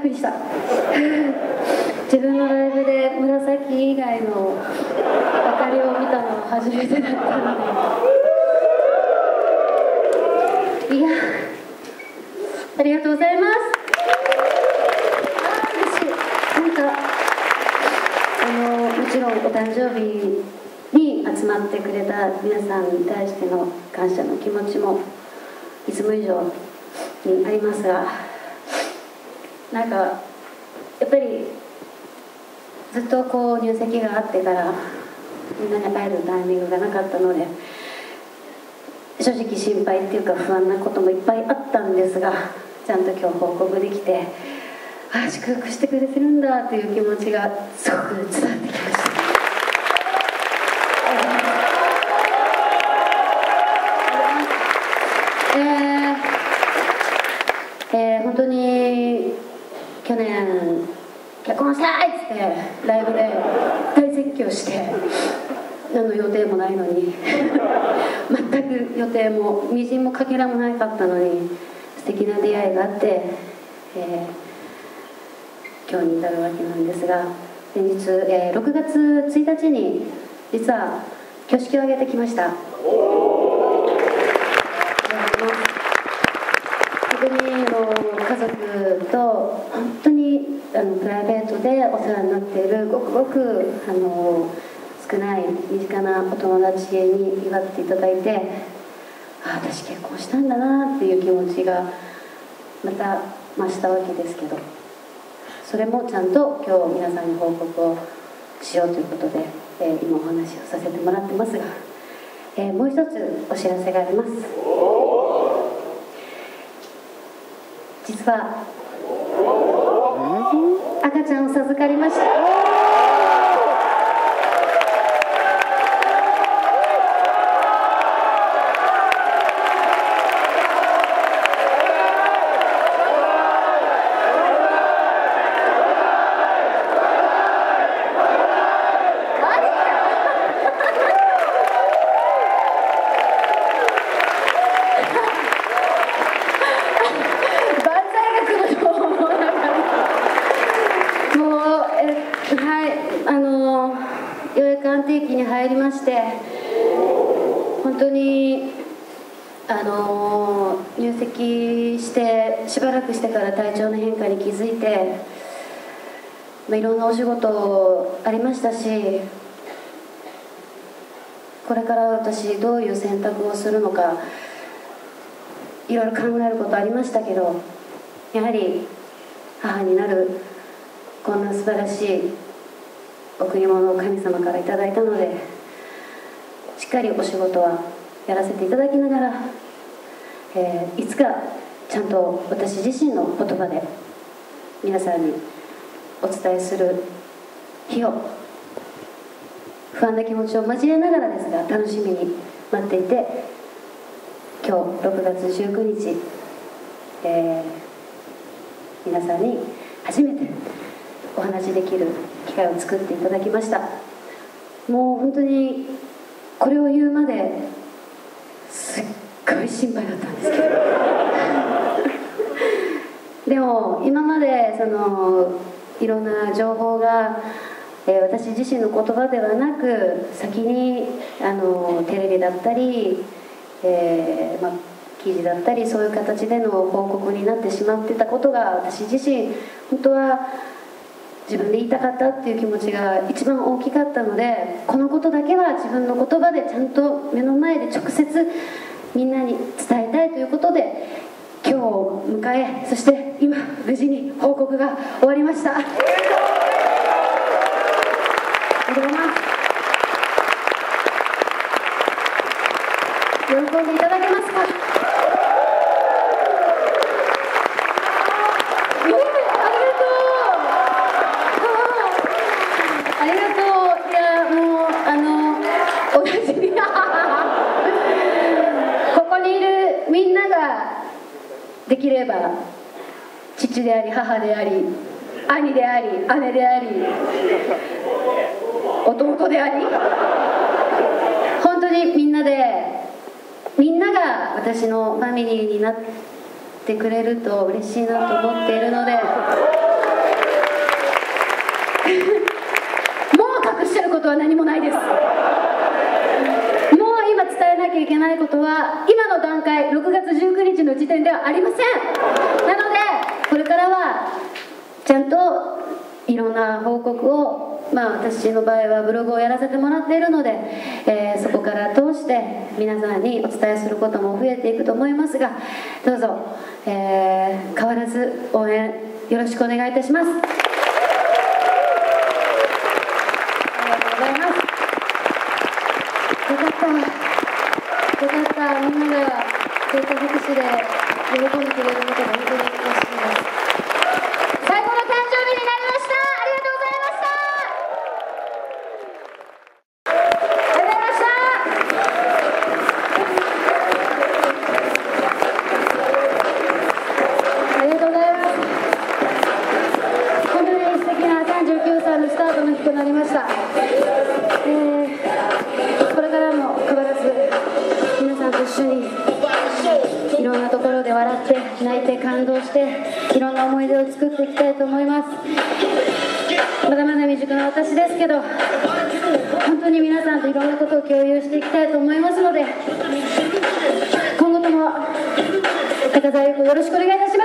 くりした自分のライブで紫以外の明かりを見たのは初めてだったので、いやありがとうございます。嬉しい。なんかもちろんお誕生日に集まってくれた皆さんに対しての感謝の気持ちもいつも以上にありますが、なんかやっぱりずっとこう入籍があってからみんなに会えるタイミングがなかったので、正直心配っていうか不安なこともいっぱいあったんですが、ちゃんと今日報告できて、ああ祝福してくれてるんだという気持ちがすごく伝わってきました。本当に去年結婚したいっつってライブで大絶叫して何の予定もないのに全く予定もみじんもかけらもなかったのに素敵な出会いがあって、今日に至るわけなんですが、先日、6月1日に実は挙式を挙げてきました。本当に家族と本当にプライベートでお世話になっているごくごく少ない身近なお友達に祝っていただいて、ああ私結婚したんだなっていう気持ちがまた増したわけですけど、それもちゃんと今日皆さんに報告をしようということで、今お話をさせてもらってますが、もう一つお知らせがあります。実は赤ちゃんを授かりました。ようやく安定期に入りまして、本当に入籍してしばらくしてから体調の変化に気づいて、いろんなお仕事ありましたし、これから私どういう選択をするのかいろいろ考えることありましたけど、やはり母になるこんな素晴らしい贈り物を神様からいただいたので、しっかりお仕事はやらせていただきながら、いつかちゃんと私自身の言葉で皆さんにお伝えする日を不安な気持ちを交えながらですが楽しみに待っていて、今日6月19日、皆さんに初めてお話しできる機会を作っていただきました。もう本当にこれを言うまですっごい心配だったんですけどでも今までいろんな情報が、私自身の言葉ではなく先にテレビだったり、記事だったりそういう形での報告になってしまってたことが、私自身本当は自分で言いたかったっていう気持ちが一番大きかったので、このことだけは自分の言葉でちゃんと目の前で直接みんなに伝えたいということで今日を迎え、そして今無事に報告が終わりました。ありがとうございます。喜んでいただけますか？できれば父であり母であり兄であり姉であり弟であり、本当にみんなが私のファミリーになってくれると嬉しいなと思っているので、 は何もないです。もう今伝えなきゃいけないことは今の段階、6月19日の時点ではありません。なのでこれからはちゃんといろんな報告を、私の場合はブログをやらせてもらっているので、そこから通して皆さんにお伝えすることも増えていくと思いますが、どうぞ、変わらず応援よろしくお願いいたします。ありがとうございます。よかった、みんながそういった拍手で喜んでくれることが本当に嬉しいです。最高の誕生日になりました。ありがとうございました。ありがとうございます。本当に素敵な39歳のスタートの日となりました。これからも変わらず皆さんと一緒にいろんなところで笑って泣いて感動していろんな思い出を作っていきたいと思います。まだまだ未熟な私ですけど、本当に皆さんといろんなことを共有していきたいと思いますので、今後とも高澤優子よろしくお願いいたします。